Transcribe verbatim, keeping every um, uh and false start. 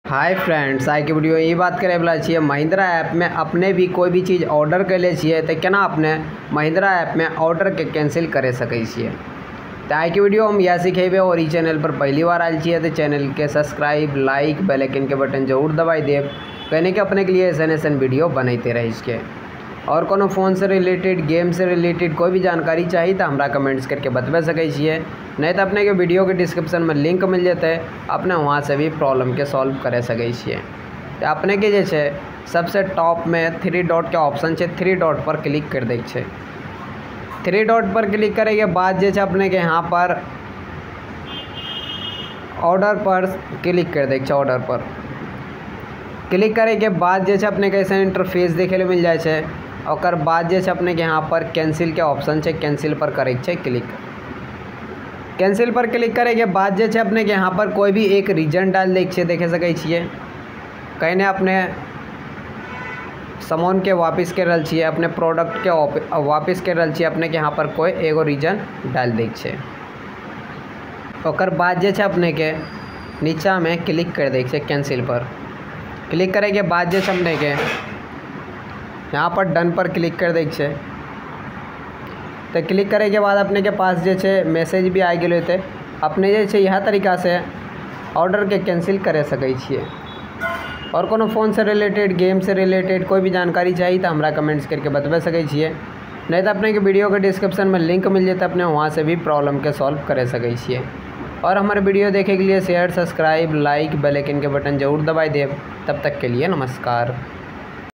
Hi friends, आइ के video ये बात करे वाला छियै महिंद्रा ऐप में अपने भी कोई भी चीज़ ऑर्डर कैले छियै तो केना अपने महिंद्रा ऐप में ऑर्डर के कैंसिल करे सकै छियै। तो आइ के वीडियो हम यह सिखेबे और ई चैनल पर पहली बार आयल छियै तो चैनल के सब्सक्राइब लाइक बेल आइकन के बटन जरूर दबाई देव, कहने के अपने के लिए ऐसे ऐसे वीडियो बनते रहे इसके। और कोनो फ़ोन से रिलेटेड गेम से रिलेटेड कोई भी जानकारी चाहिए तो हमरा कमेंट्स करके बतबे सकै छियै, नहीं तो अपने के वीडियो के डिस्क्रिप्शन में लिंक मिल जेतै, अपने वहाँ से भी प्रॉब्लम के सॉल्व करे सकै छियै। तो अपने के जे छै सबसे टॉप में थ्री डॉट के ऑप्शन छै, थ्री डॉट पर क्लिक कर दै छै। थ्री डॉट पर क्लिक करे के बाद जे छै अपने के यहाँ पर ऑर्डर पर क्लिक कर दै छै। ऑर्डर पर क्लिक करे के बाद जे छै अपने के ऐसा इंटरफेस देखे मिल जाए छै। और बाद जे छै अपने के यहाँ पर कैंसिल के ऑप्शन छै, कैंसिल पर करे छै क्लिक। कैंसिल पर क्लिक करे के बाद जे छै अपने के यहाँ पर कोई भी एक रीजन डाल दै छै, देखे सकै छियै। कहने अपने सामान के वापस कर रहल छियै, अपने प्रोडक्ट के वापस कर रहल छियै, अपने के यहाँ पर कोई एगो रीजन डाल दै छै। और बाद जे छै अपने के नीचा में क्लिक कर दै छै कैंसिल पर। क्लिक करे के बाद जे छै अपने के यहाँ पर डन पर क्लिक कर दै छै। तो क्लिक करे के बाद अपने के पास जे छै मैसेज भी आ गेल होते, अपने जे छै यह तरीका से ऑर्डर के कैंसिल करे सकै छियै। और कोनो फ़ोन से रिलेटेड गेम से रिलेटेड कोई भी जानकारी चाहिए तो हमरा कमेंट्स करके बतबे सकै छियै, नहीं तो अपने के वीडियो के डिस्क्रिप्शन में लिंक मिल जेतै, अपने वहाँ से भी प्रॉब्लम के सॉल्व करे सकै छियै। और हमारे वीडियो देखे के लिए share subscribe like bell icon के बटन जरूर दबाई देव। तब तक के लिए नमस्कार।